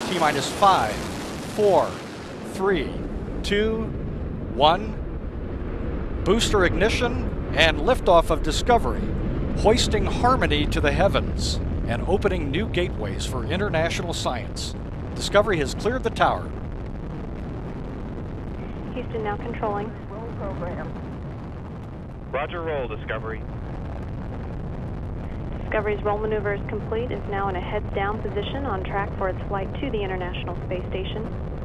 T-minus 5, 4, 3, 2, 1. Booster ignition and liftoff of Discovery, hoisting harmony to the heavens and opening new gateways for international science. Discovery has cleared the tower. Houston now controlling. Roger, roll, Discovery. Discovery's roll maneuver is complete. Is now in a heads down position on track for its flight to the International Space Station.